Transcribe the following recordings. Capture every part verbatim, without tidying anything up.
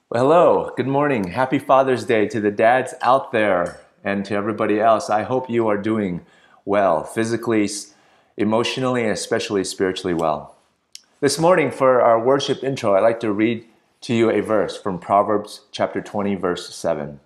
Well, hello, good morning. Happy Father's Day to the dads out there and to everybody else. I hope you are doing well, physically, emotionally, and especially spiritually well. This morning for our worship intro, I'd like to read to you a verse from Proverbs chapter twenty, verse seven.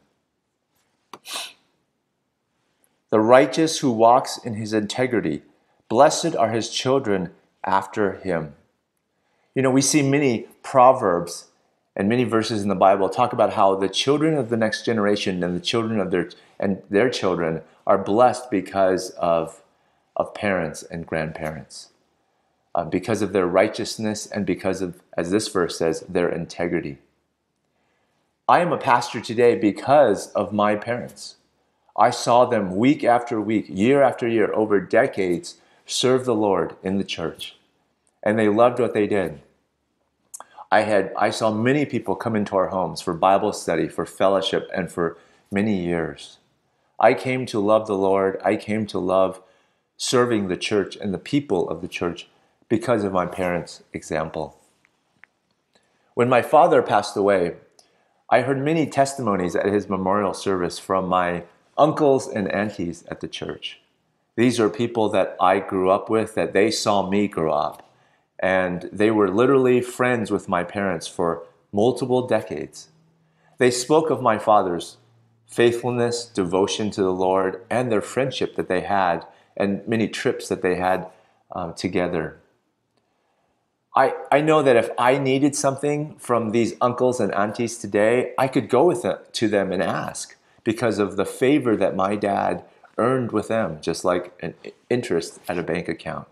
The righteous who walks in his integrity, blessed are his children after him. You know, we see many proverbs and many verses in the Bible talk about how the children of the next generation and the children of their and their children are blessed because of, of parents and grandparents, uh, because of their righteousness and because of, as this verse says, their integrity. I am a pastor today because of my parents. I saw them week after week, year after year, over decades, serve the Lord in the church, and they loved what they did. I had I saw many people come into our homes for Bible study, for fellowship, and for many years. I came to love the Lord. I came to love serving the church and the people of the church because of my parents' example. When my father passed away, I heard many testimonies at his memorial service from my uncles and aunties at the church. These are people that I grew up with, that they saw me grow up. And they were literally friends with my parents for multiple decades. They spoke of my father's faithfulness, devotion to the Lord, and their friendship that they had, and many trips that they had uh, together. I, I know that if I needed something from these uncles and aunties today, I could go with it, to them and ask, because of the favor that my dad earned with them, just like an interest at a bank account.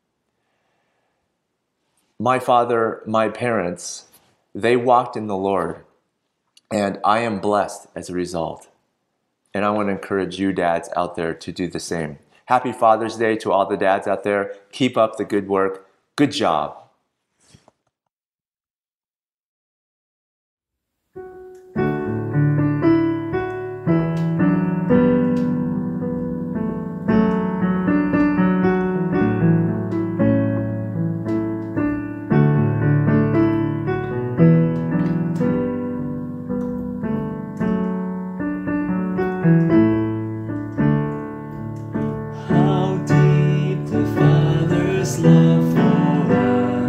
My father, my parents, they walked in the Lord, and I am blessed as a result. And I want to encourage you dads out there to do the same. Happy Father's Day to all the dads out there. Keep up the good work. Good job. How deep the Father's love for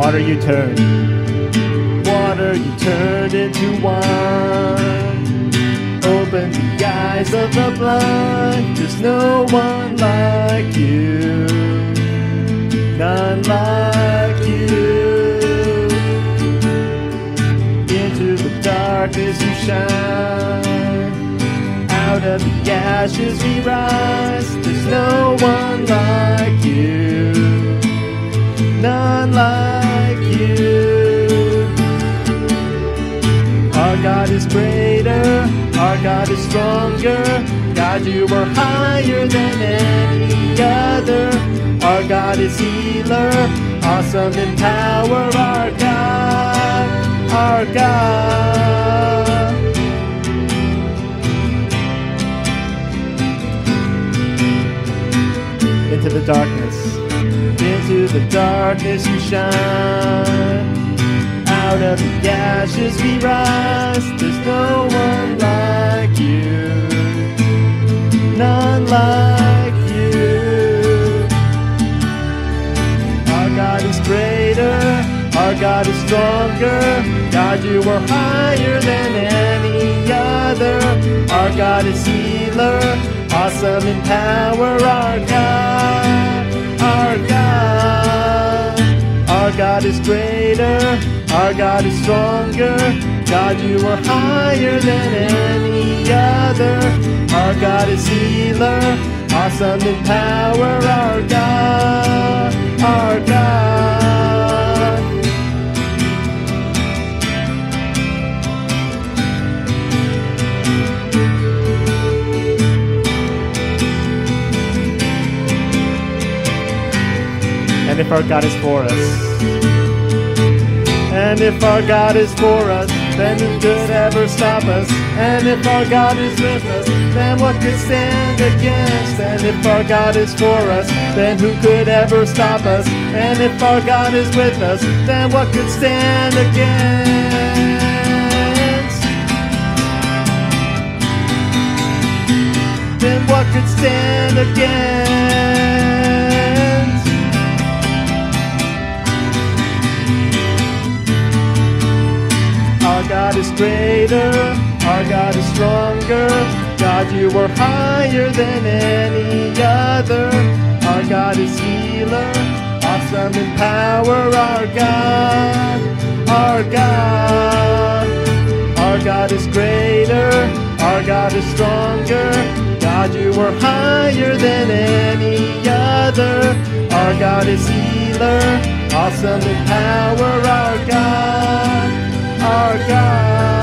Water you turned, water you turned into wine. Open the eyes of the blind. There's no one like you, none like you. Into the darkness you shine. Out of the ashes we rise. There's no one like you, none like you. Our God is greater, our God is stronger. God, you are higher than any other. Our God is healer, awesome in power. Our God, our God. Into the darkness, into the darkness you shine. Out of the ashes we rise. There's no one like you, none like you. Our God is greater, our God is stronger. God, you are higher than any other. Our God is healer, awesome in power. Our God, our God. Our God is greater, our God is stronger. God, you are higher than any other. Our God is healer, awesome in power. Our God, our God. And if our God is for us, and if our God is for us, then who could ever stop us? And if our God is with us, then what could stand against? And if our God is for us, then who could ever stop us? And if our God is with us, then what could stand against? Then what could stand against? Our God is greater, our God is stronger. God, you are higher than any other. Our God is healer, awesome in power. Our God, our God. Our God is greater, our God is stronger. God, you are higher than any other. Our God is healer, awesome in power. Our God, our God.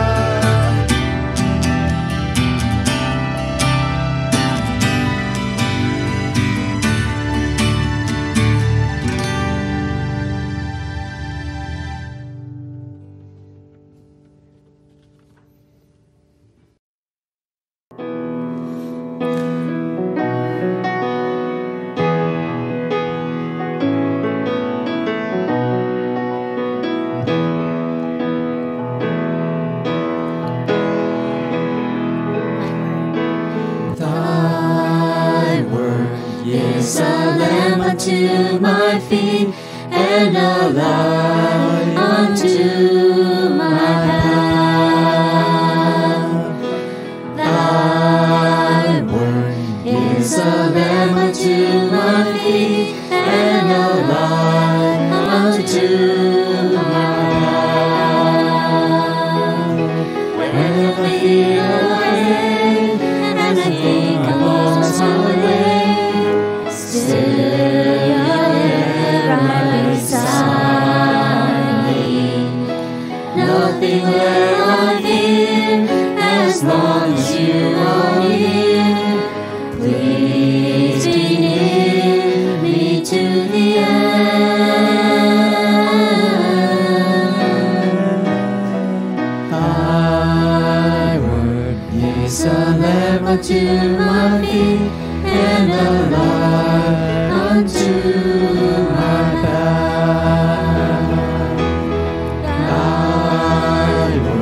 Unto my feet and a light unto my path. Thy word is a lamp unto my feet and a light unto my path. Whenever I feel afraid and I think I'm lost my way, still nothing will I fear as long as you are near. Please be near me to the end. Thy word is a lamp unto my feet and a light unto my path. Thy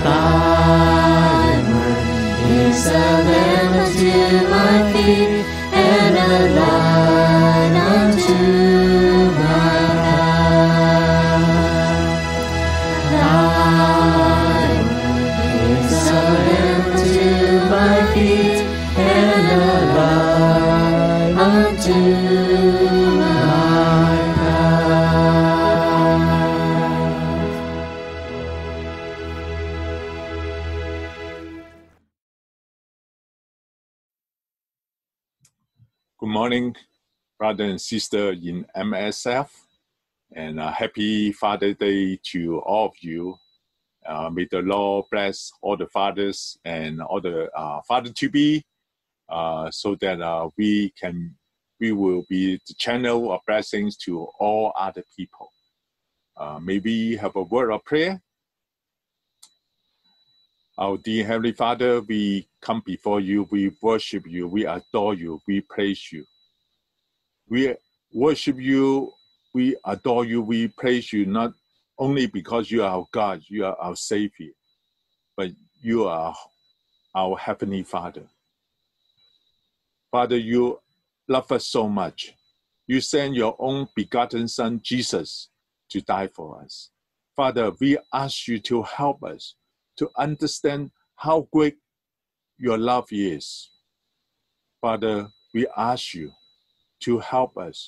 Thy word is a lamp unto my feet and a light unto my path. Thy word is a lamp unto my feet and a light unto my path. Good morning, brother and sister in M S F, and uh, happy Father's Day to all of you. Uh, may the Lord bless all the fathers and all the uh, father-to-be, uh, so that uh, we can, we will be the channel of blessings to all other people. Uh, may we have a word of prayer. Our dear Heavenly Father, we come before you, we worship you, we adore you, we praise you. We worship you, we adore you, we praise you, not only because you are our God, you are our Savior, but you are our Heavenly Father. Father, you love us so much. You sent your own begotten Son, Jesus, to die for us. Father, we ask you to help us to understand how great your love is. Father, we ask you to help us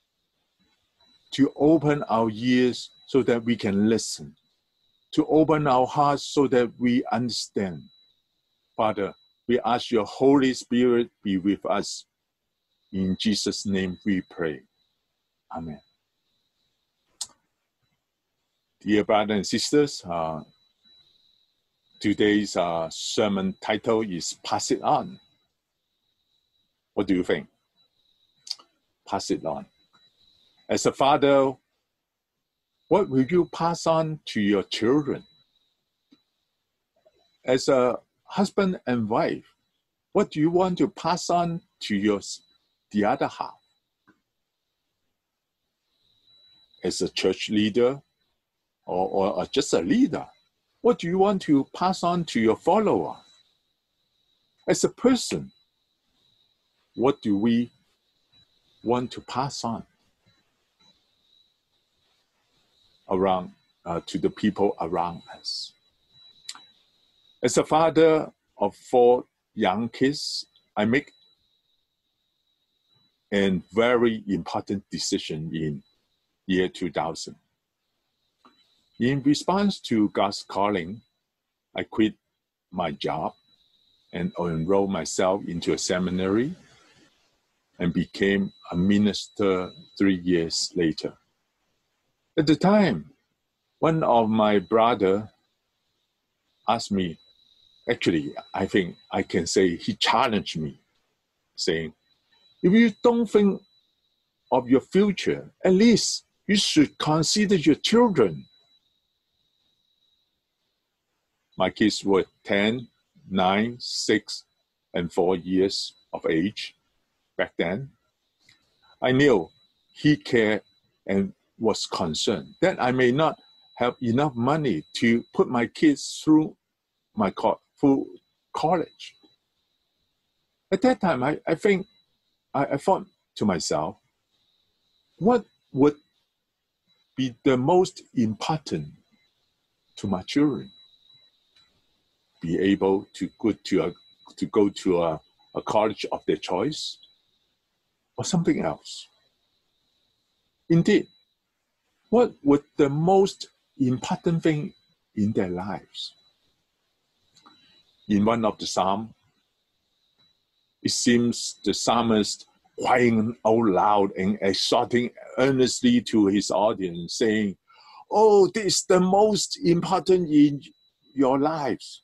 to open our ears so that we can listen, to open our hearts so that we understand. Father, we ask your Holy Spirit be with us. In Jesus' name we pray. Amen. Dear brothers and sisters, uh, today's uh, sermon title is Pass It On. What do you think? Pass it on. As a father, what will you pass on to your children? As a husband and wife, what do you want to pass on to your the other half? As a church leader or, or, or just a leader, what do you want to pass on to your follower? As a person, what do we want to pass on around uh, to the people around us? As a father of four young kids, I make a very important decision in year two thousand. In response to God's calling, I quit my job and enrolled myself into a seminary and became a minister three years later. At the time, one of my brother asked me, actually, I think I can say he challenged me, saying, if you don't think of your future, at least you should consider your children. My kids were ten, nine, six, and four years of age back then. I knew he cared and was concerned that I may not have enough money to put my kids through my co- full college. At that time, I, I think, I, I thought to myself, what would be the most important to my children? Be able to go to a, to go to a, a college of their choice, or something else? Indeed, what would the most important thing in their lives? In one of the Psalms, it seems the psalmist crying out loud and exhorting earnestly to his audience, saying, oh, this is the most important in your lives.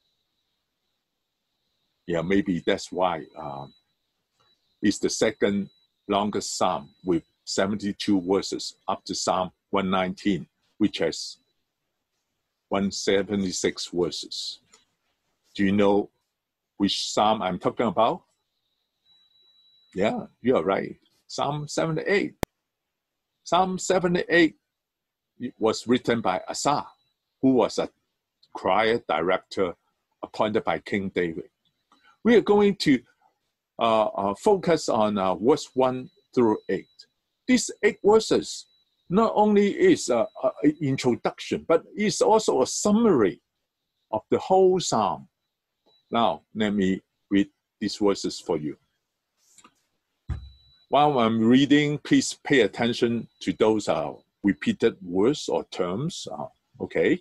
Yeah, maybe that's why um, it's the second longest psalm with seventy-two verses up to Psalm one nineteen, which has one hundred seventy-six verses. Do you know which psalm I'm talking about? Yeah, you are right. Psalm seventy-eight. Psalm seventy-eight was written by Asaph, who was a choir director appointed by King David. We are going to uh, uh, focus on uh, verse one through eight. These eight verses not only is an introduction, but it's also a summary of the whole psalm. Now, let me read these verses for you. While I'm reading, please pay attention to those uh, repeated words or terms. Uh, okay.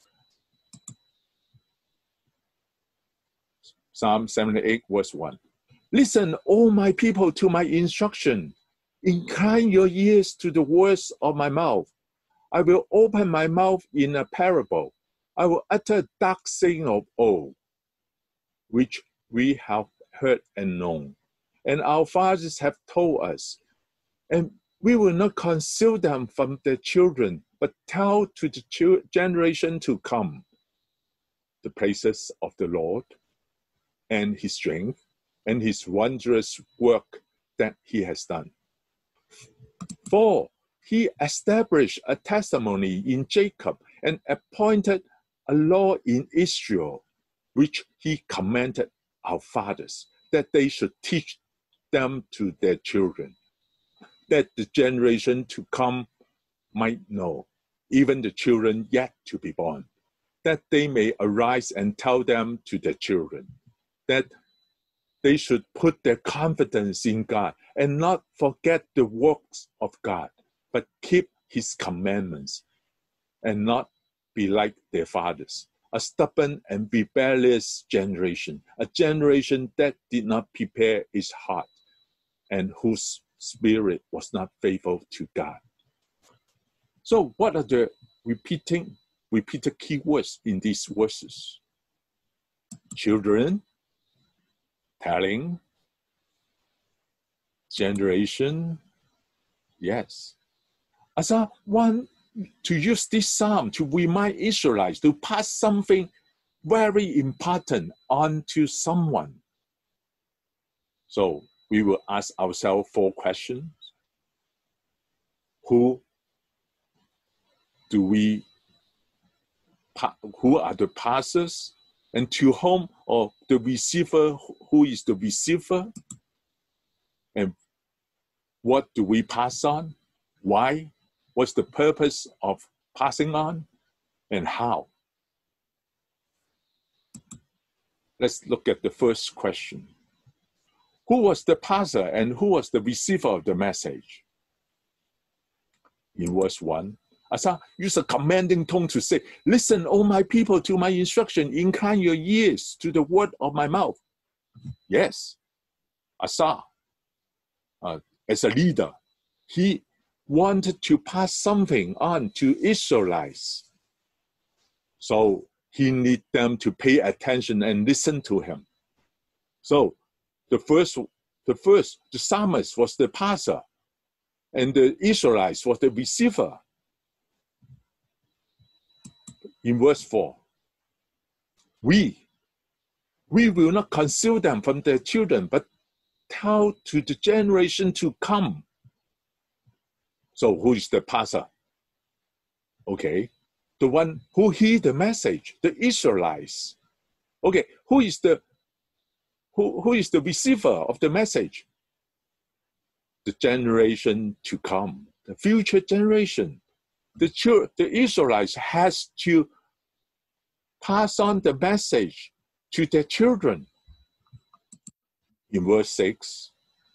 Psalm seventy-eight, verse one. Listen, O my people, to my instruction. Incline your ears to the words of my mouth. I will open my mouth in a parable. I will utter dark saying of old, which we have heard and known, and our fathers have told us. And we will not conceal them from their children, but tell to the generation to come the praises of the Lord and his strength and his wondrous work that he has done. For he established a testimony in Jacob and appointed a law in Israel, which he commanded our fathers, that they should teach them to their children, that the generation to come might know, even the children yet to be born, that they may arise and tell them to their children, that they should put their confidence in God and not forget the works of God, but keep his commandments and not be like their fathers, a stubborn and rebellious generation, a generation that did not prepare its heart and whose spirit was not faithful to God. So what are the repeating, repeated keywords in these verses? Children, telling, generation, yes. As I want to use this psalm to remind Israelites to pass something very important on to someone. So we will ask ourselves four questions. Who do we, who are the passers? And to whom, or the receiver, who is the receiver? And what do we pass on? Why? What's the purpose of passing on? And how? Let's look at the first question. Who was the passer and who was the receiver of the message? In verse one, Asa used a commanding tone to say, listen, O my people, to my instruction, incline your ears to the word of my mouth. Yes, Asa, uh, as a leader, he wanted to pass something on to Israelites. So he needed them to pay attention and listen to him. So the first, the first, the psalmist was the passer, and the Israelites was the receiver. In verse four, we, we will not conceal them from their children, but tell to the generation to come. So who is the passer? Okay, the one who heard the message, the Israelites. Okay, who is the who, who is the receiver of the message? The generation to come, the future generation. The, the Israelites has to pass on the message to their children. In verse six,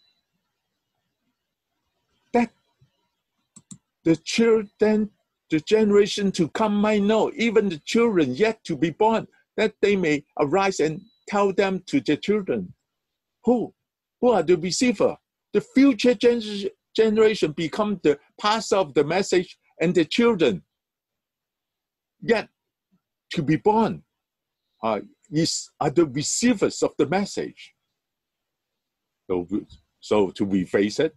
that the children, the generation to come might know, even the children yet to be born, that they may arise and tell them to their children. Who? Who are the receiver? The future gen- generation become the passer of the message, and the children yet to be born uh, is, are the receivers of the message. So, so to rephrase it,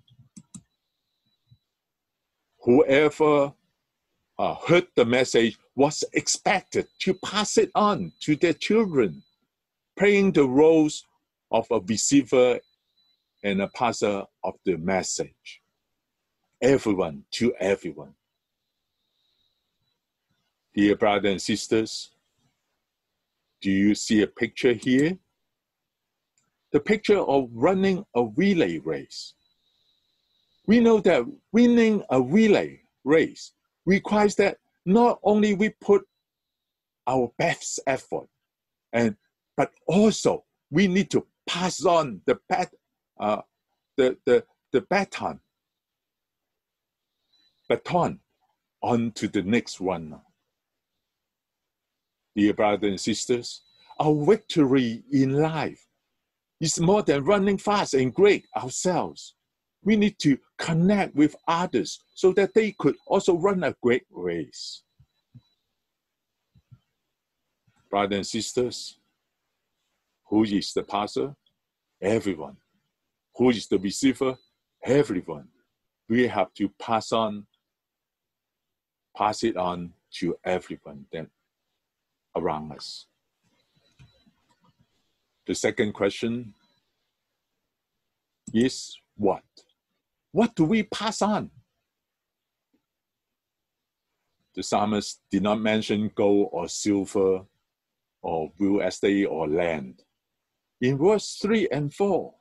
whoever uh, heard the message was expected to pass it on to their children, playing the roles of a receiver and a passer of the message. Everyone to everyone. Dear brothers and sisters, Do you see a picture here? The picture of running a relay race. We know that winning a relay race requires that not only we put our best effort, and but also we need to pass on the bat, uh, the, the, the baton, baton on to the next runner. Dear brothers and sisters, our victory in life is more than running fast and great ourselves. We need to connect with others so that they could also run a great race. Brothers and sisters, who is the pastor? Everyone. Who is the receiver? Everyone. We have to pass on, pass it on to everyone that around us. The second question is what? What do we pass on? The psalmist did not mention gold or silver or real estate or land. In verse three and four,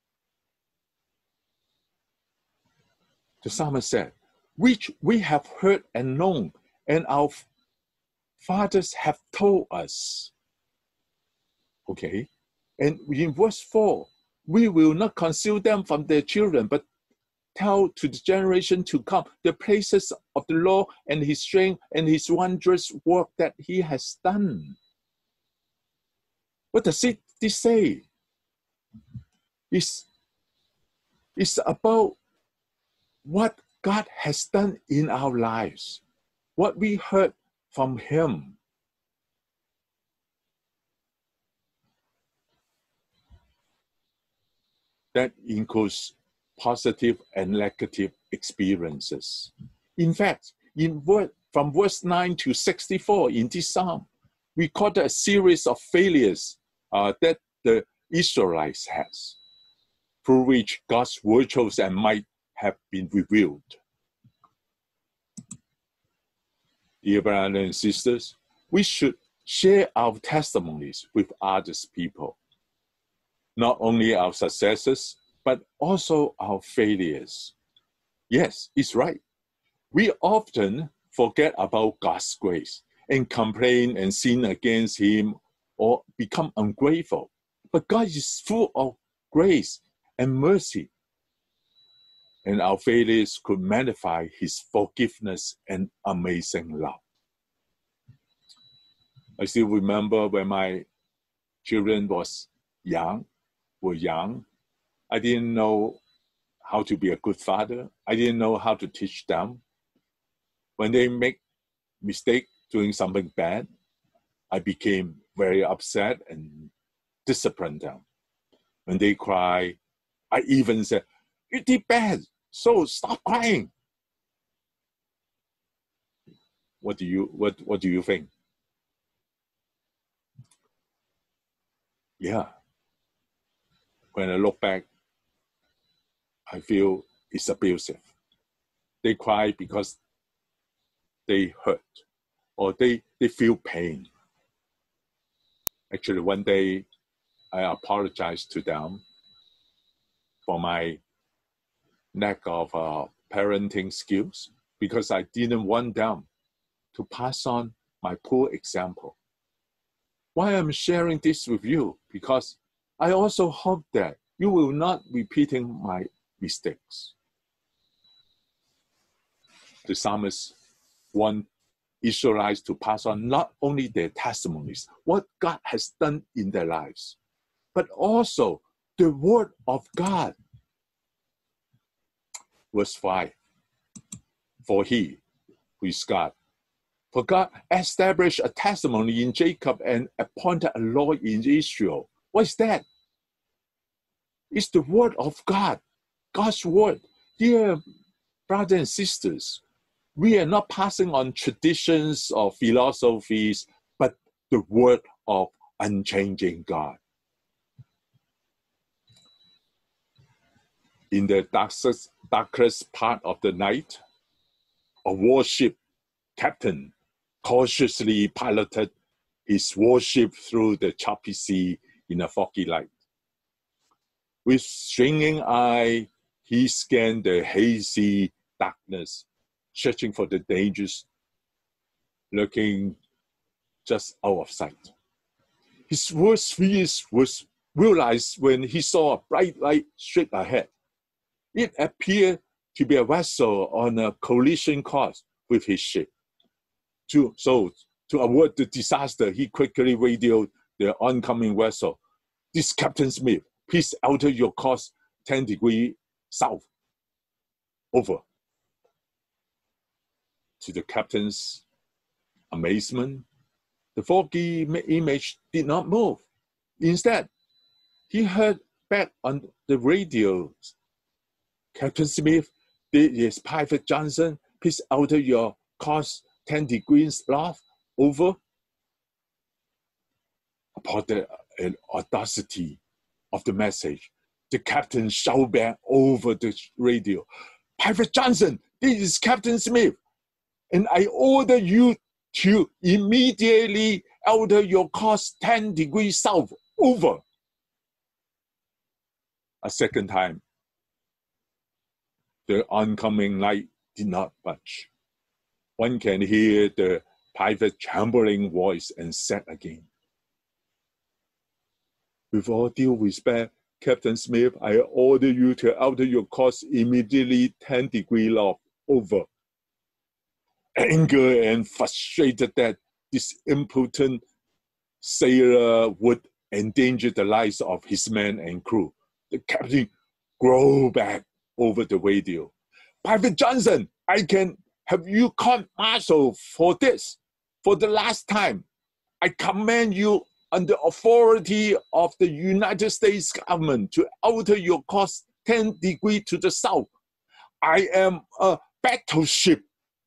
the psalmist said, which we have heard and known, and our fathers have told us. Okay, and in verse four, we will not conceal them from their children, but tell to the generation to come the places of the Lord and his strength and his wondrous work that he has done. What does it this say? It's, it's about what God has done in our lives, what we heard from him. That includes positive and negative experiences. In fact, in word, from verse nine to sixty-four in this psalm, we call a series of failures uh, that the Israelites has, through which God's virtues and might have been revealed. Dear brothers and sisters, we should share our testimonies with other people, not only our successes, but also our failures. Yes, it's right. We often forget about God's grace and complain and sin against him or become ungrateful. But God is full of grace and mercy. And our failures could magnify his forgiveness and amazing love. I still remember when my children was young, were young, I didn't know how to be a good father. I didn't know how to teach them. When they make mistake doing something bad, I became very upset and disciplined them. When they cry, I even said, you did bad, so stop crying. What do you, what, what do you think? Yeah. When I look back, I feel it's abusive. They cry because they hurt or they, they feel pain. Actually, one day I apologized to them for my lack of uh, parenting skills because I didn't want them to pass on my poor example. Why I'm sharing this with you? Because I also hope that you will not repeating my mistakes. The psalmist want Israelites to pass on not only their testimonies, what God has done in their lives, but also the word of God. Verse five, for he, who is God, for God established a testimony in Jacob and appointed a law in Israel. What is that? It's the word of God, God's word. Dear brothers and sisters, we are not passing on traditions or philosophies, but the word of unchanging God. In the darkest, darkest part of the night, a warship captain cautiously piloted his warship through the choppy sea in a foggy light. With straining eye, he scanned the hazy darkness, searching for the dangers lurking just out of sight. His worst fears was realized when he saw a bright light straight ahead. It appeared to be a vessel on a collision course with his ship. To, so, to avoid the disaster, he quickly radioed the oncoming vessel. "This Captain Smith, please alter your course ten degrees south." Over. To the captain's amazement, the foggy image did not move. Instead, he heard back on the radio, "Captain Smith, this is Private Johnson. Please alter your course ten degrees north." Over. Upon the uh, audacity of the message, the captain shouted back over the radio, "Private Johnson, this is Captain Smith, and I order you to immediately alter your course ten degrees south." Over. A second time, the oncoming light did not budge. One can hear the private trembling voice and said again, "With all due respect, Captain Smith, I order you to alter your course immediately ten degrees north." Over. Anger and frustrated that this impotent sailor would endanger the lives of his men and crew, the captain growled back over the radio, "Private Johnson, I can have you court-martialed for this. For the last time, I command you on the authority of the United States government to alter your course ten degrees to the south. I am a battleship."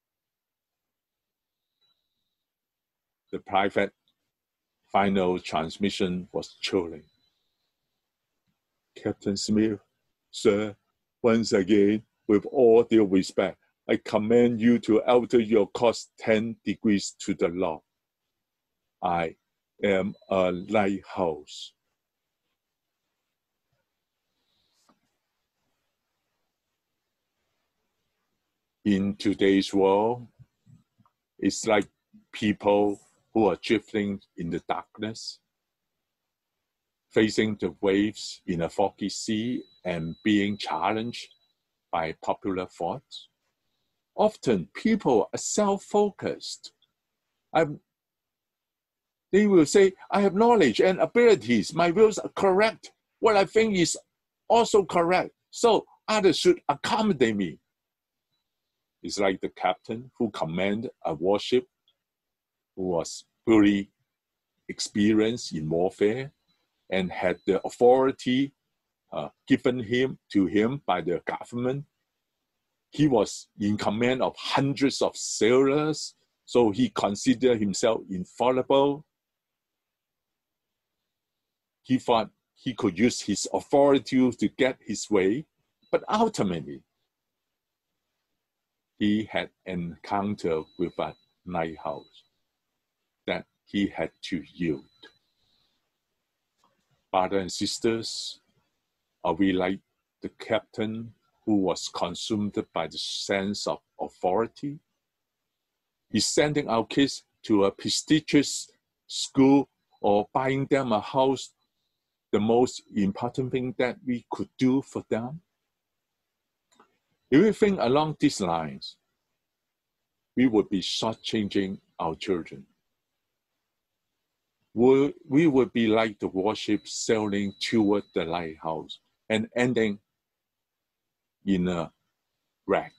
The private final transmission was chilling. "Captain Smith, sir, once again, with all due respect, I command you to alter your course ten degrees to the north. I am a lighthouse." In today's world, it's like people who are drifting in the darkness, facing the waves in a foggy sea and being challenged by popular thoughts. Often people are self-focused. I'm, they will say, "I have knowledge and abilities. My views are correct. What I think is also correct. So others should accommodate me." It's like the captain who commanded a warship who was fully experienced in warfare and had the authority uh, given him to him by the government. He was in command of hundreds of sailors, so he considered himself infallible. He thought he could use his authority to get his way, but ultimately, he had encountered with a lighthouse that he had to yield. Brothers and sisters, are we like the captain who was consumed by the sense of authority? He's sending our kids to a prestigious school or buying them a house the most important thing that we could do for them? If we think along these lines, we would be shortchanging our children. We, we would be like the warship sailing toward the lighthouse and ending in a wreck.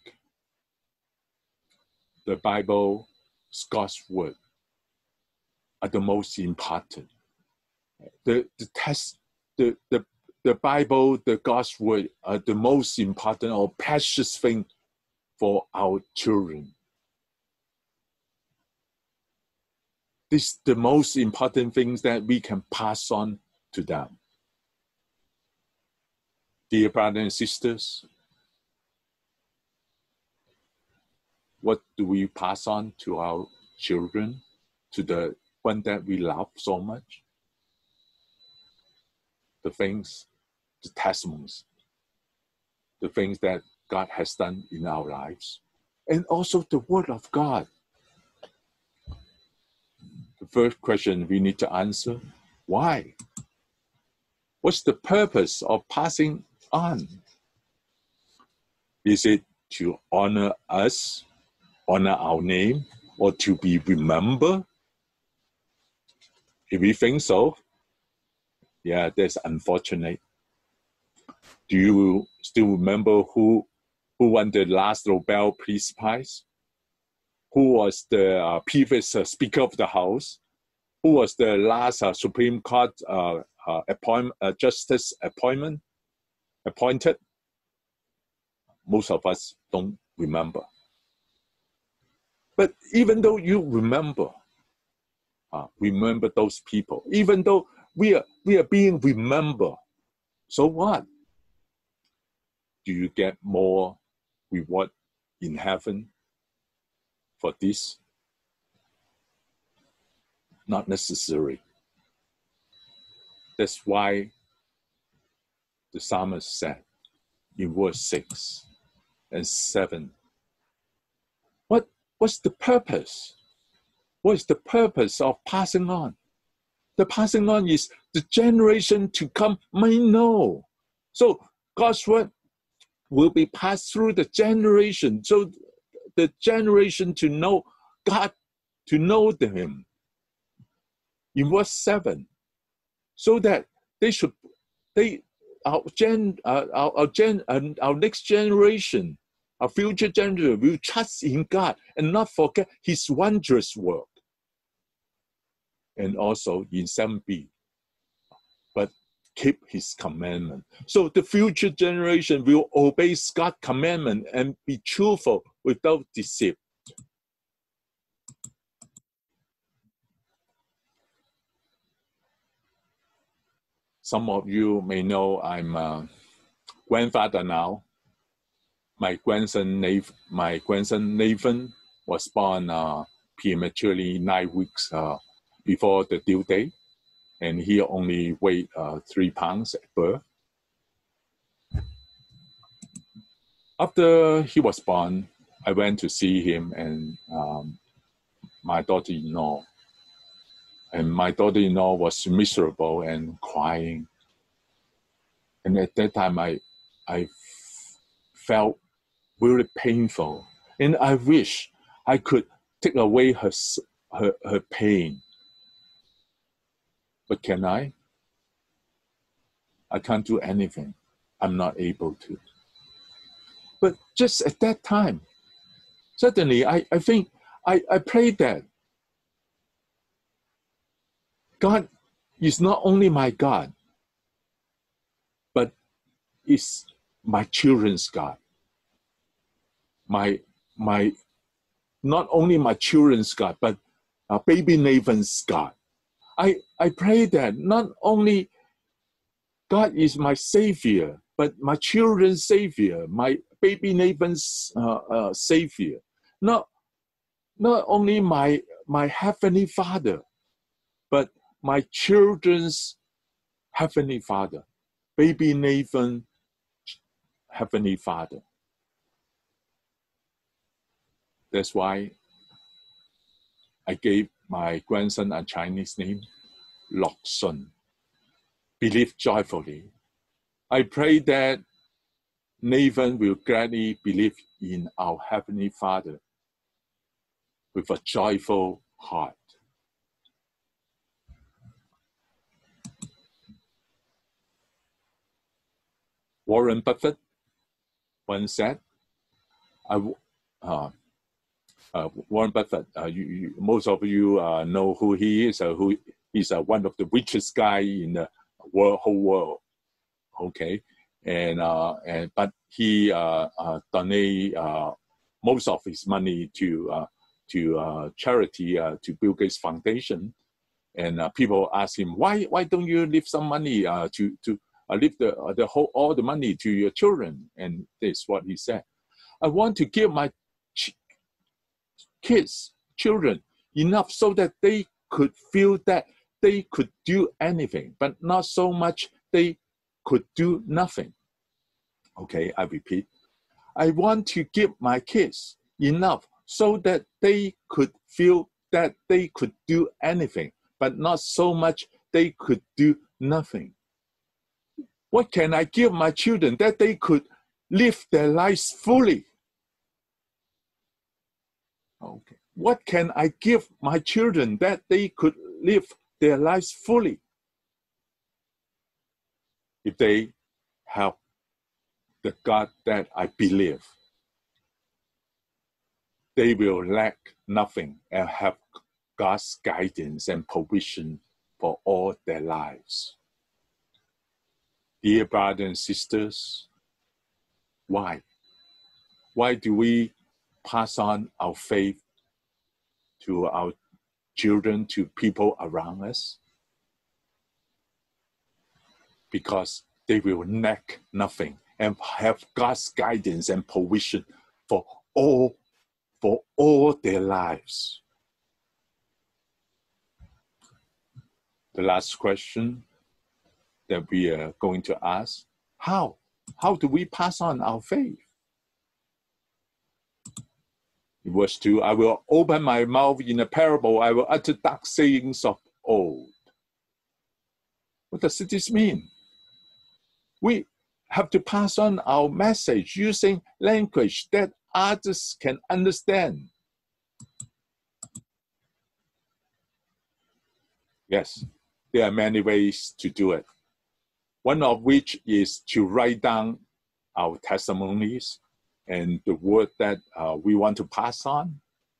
The Bible, God's word, are the most important. The, the text, the, the, the Bible, the God's word are the most important or precious thing for our children. This is the most important things that we can pass on to them. Dear brothers and sisters, what do we pass on to our children, to the one that we love so much. The things, the testimonies, the things that God has done in our lives, and also the Word of God. The first question we need to answer, why? What's the purpose of passing on? Is it to honor us, honor our name, or to be remembered? If we think so, yeah, that's unfortunate. Do you still remember who who won the last Nobel Peace Prize? Who was the uh, previous uh, Speaker of the House? Who was the last uh, Supreme Court uh, uh, appoint, uh, Justice appointment appointed? Most of us don't remember. But even though you remember, uh, remember those people. Even though we are we are being remembered, so what? Do you get more reward in heaven for this? Not necessary. That's why the psalmist said in verse six and seven, what, what's the purpose? What is the purpose of passing on? The passing on is the generation to come may know. So God's word will be passed through the generation. So the generation to know God, to know Him. In verse seven, so that they should, they, our gen, uh, our, our gen, uh, our next generation, our future generation will trust in God and not forget His wondrous work. And also in seven b, but keep His commandment. So the future generation will obey God's commandment and be truthful without deceit. Some of you may know I'm a grandfather now. My grandson, Nathan, my grandson Nathan was born uh, prematurely nine weeks uh, before the due date, and he only weighed uh, three pounds at birth. After he was born, I went to see him and um, my daughter-in-law. And my daughter-in-law was miserable and crying. And at that time, I, I felt really painful. And I wish I could take away her, her, her pain. But can I? I can't do anything. I'm not able to. But just at that time, suddenly I, I think I, I prayed that God is not only my God, but is my children's God. My, my, not only my children's God, but uh, baby Nathan's God. I, I pray that not only God is my Savior, but my children's Savior, my baby Nathan's uh, uh, Savior. Not, not only my, my Heavenly Father, but my children's Heavenly Father, baby Nathan, Heavenly Father. That's why I gave my grandson a Chinese name, Lok Sun. Believe joyfully. I pray that Nathan will gladly believe in our Heavenly Father with a joyful heart. Warren Buffett once said, I, uh, uh, Warren Buffett, uh, you, you, most of you uh, know who he is. Uh, who He's uh, one of the richest guy in the world, whole world. Okay, and uh, and but he uh, uh, donate uh, most of his money to uh, to uh, charity, uh, to Bill Gates Foundation, and uh, people ask him, why why don't you leave some money uh, to to uh, leave the uh, the whole all the money to your children? And this is what he said: I want to give my ch kids, children, enough so that they could feel that they could do anything, but not so much they could do nothing. Okay, I repeat. I want to give my kids enough so that they could feel that they could do anything, but not so much they could do nothing. What can I give my children that they could live their lives fully? Okay. What can I give my children that they could live their lives fully? If they have the God that I believe, they will lack nothing and have God's guidance and provision for all their lives. Dear brothers and sisters, why? Why do we pass on our faith to our children, to people around us? Because they will lack nothing and have God's guidance and provision for all, for all their lives. The last question that we are going to ask, how? How do we pass on our faith? In verse two, I will open my mouth in a parable, I will utter dark sayings of old. What does this mean? We have to pass on our message using language that others can understand. Yes, there are many ways to do it. One of which is to write down our testimonies and the word that uh, we want to pass on.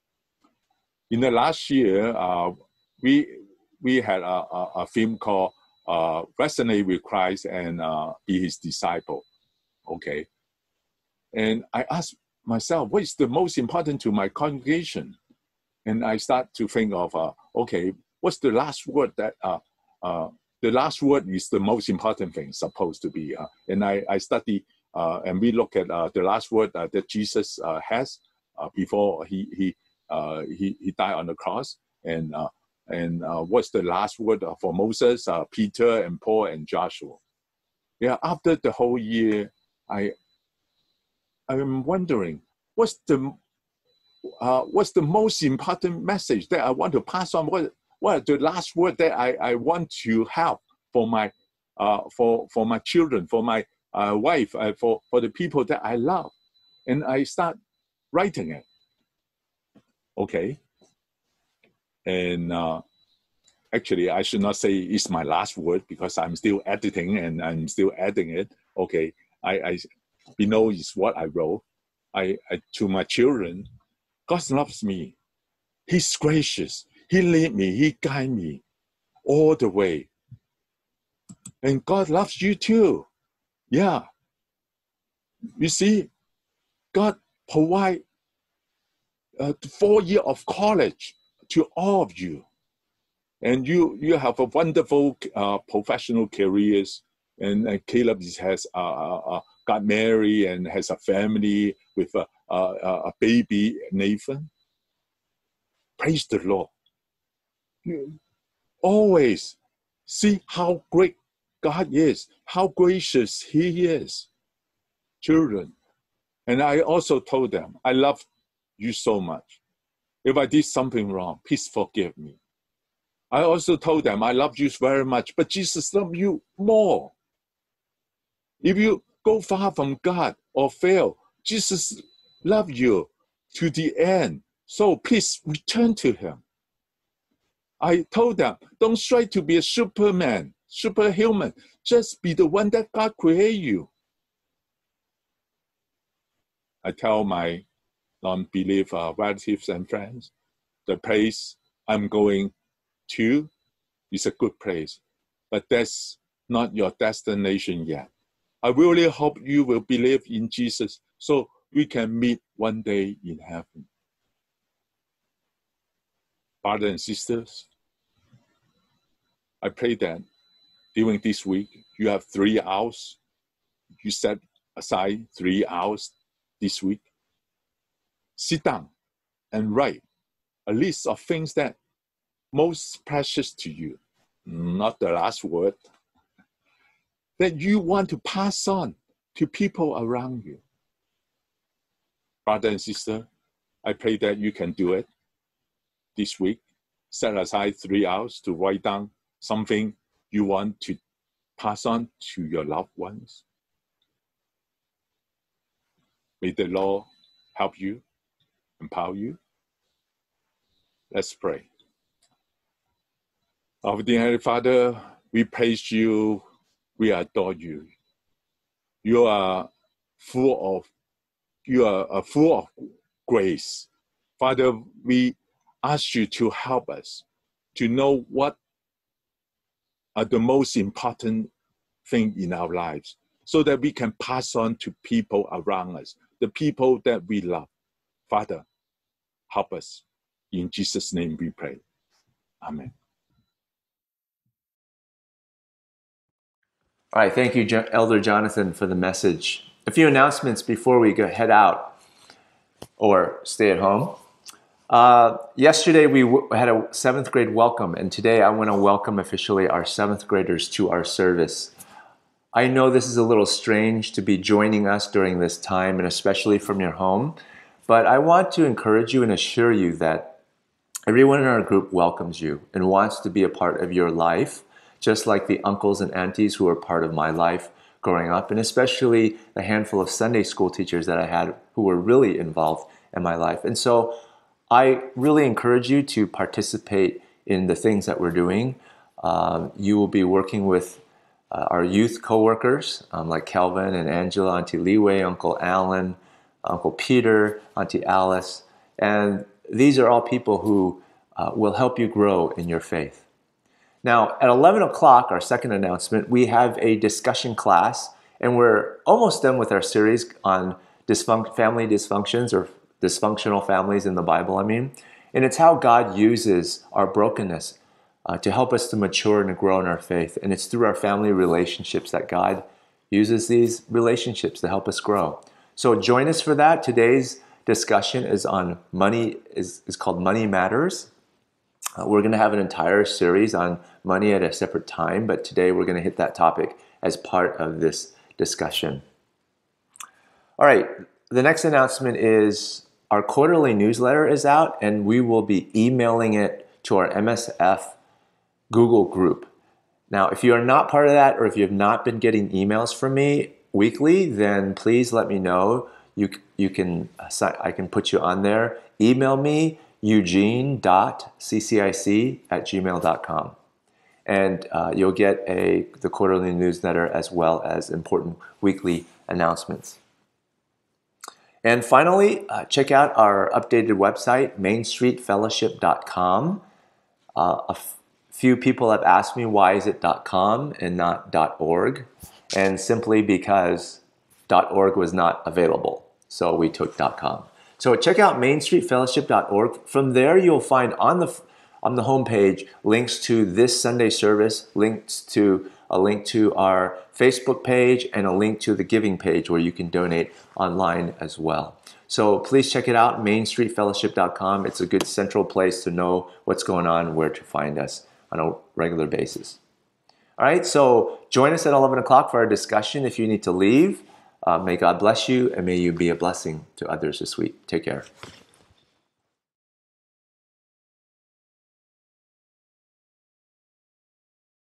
In the last year, uh, we we had a, a, a film called uh, Resonate with Christ and uh, Be His Disciple. Okay. And I asked myself, what is the most important to my congregation? And I start to think of, uh, okay, what's the last word that, uh, uh, the last word is the most important thing supposed to be. Uh, and I, I study uh, and we look at uh, the last word uh, that Jesus uh, has uh, before he he, uh, he he died on the cross. And uh, and uh, what's the last word for Moses, uh, Peter, and Paul, and Joshua? Yeah, after the whole year, I I'm wondering what's the uh, what's the most important message that I want to pass on? What what are the last word that I, I want to have for my uh, for for my children, for my uh, wife, uh, for for the people that I love, and I start writing it. Okay, and uh, actually I should not say it's my last word because I'm still editing and I'm still adding it. Okay, I, I below is what I wrote. I, I to my children, God loves me. He's gracious. He lead me. He guide me all the way. And God loves you too. Yeah. You see, God provide uh, four years of college to all of you. And you you have a wonderful uh, professional careers. And uh, Caleb has uh, uh, got married and has a family with a, a, a baby, Nathan. Praise the Lord. You always see how great God is, how gracious He is. Children. And I also told them, I love you so much. If I did something wrong, please forgive me. I also told them, I love you very much, but Jesus loves you more. If you go far from God or fail, Jesus loves you to the end. So please return to Him. I told them, don't try to be a superman, superhuman. Just be the one that God created you. I tell my non-believer relatives and friends, the place I'm going to is a good place, but that's not your destination yet. I really hope you will believe in Jesus so we can meet one day in heaven. Brothers and sisters, I pray that during this week, you have three hours. You set aside three hours this week. Sit down and write a list of things that most precious to you, not the last word, that you want to pass on to people around you. Brother and sister, I pray that you can do it this week. Set aside three hours to write down something you want to pass on to your loved ones. May the Lord help you, empower you. Let's pray. Our dear Heavenly Father, we praise you, we adore you. You are full of, you are uh, full of grace. Father, we ask you to help us to know what are the most important thing in our lives, so that we can pass on to people around us, the people that we love. Father, help us. In Jesus' name we pray. Amen. All right, thank you, Jo- Elder Jonathan, for the message. A few announcements before we go head out or stay at home. Uh, yesterday we w- had a seventh grade welcome, and today I want to welcome officially our seventh graders to our service. I know this is a little strange to be joining us during this time, and especially from your home, but I want to encourage you and assure you that everyone in our group welcomes you and wants to be a part of your life, just like the uncles and aunties who were part of my life growing up, and especially the handful of Sunday school teachers that I had who were really involved in my life. And so I really encourage you to participate in the things that we're doing. Um, you will be working with uh, our youth co-workers um, like Calvin and Angela, Auntie Leeway, Uncle Alan, Uncle Peter, Auntie Alice, and these are all people who uh, will help you grow in your faith. Now, at eleven o'clock, our second announcement, we have a discussion class, and we're almost done with our series on dysfunct- family dysfunctions or dysfunctional families in the Bible, I mean. And it's how God uses our brokenness uh, to help us to mature and to grow in our faith. And it's through our family relationships that God uses these relationships to help us grow. So join us for that. Today's discussion is on money, is, is called Money Matters. Uh, we're going to have an entire series on money at a separate time, but today we're going to hit that topic as part of this discussion. All right, the next announcement is our quarterly newsletter is out, and we will be emailing it to our M S F Google group. Now, if you are not part of that, or if you have not been getting emails from me weekly, then please let me know. You you can I can put you on there. Email me eugene dot c c i c at gmail dot com, and uh, you'll get a the quarterly newsletter as well as important weekly announcements. And finally, uh, check out our updated website, main street fellowship dot com. Uh, a f- few people have asked me why is it .com and not .org, and simply because .org was not available, so we took .com. So check out main street fellowship dot org. From there, you'll find on the on the homepage links to this Sunday service, links to a link to our Facebook page, and a link to the giving page where you can donate online as well. So please check it out, main street fellowship dot com. It's a good central place to know what's going on, where to find us on a regular basis. All right, so join us at eleven o'clock for our discussion if you need to leave. Uh, may God bless you, and may you be a blessing to others this week. Take care.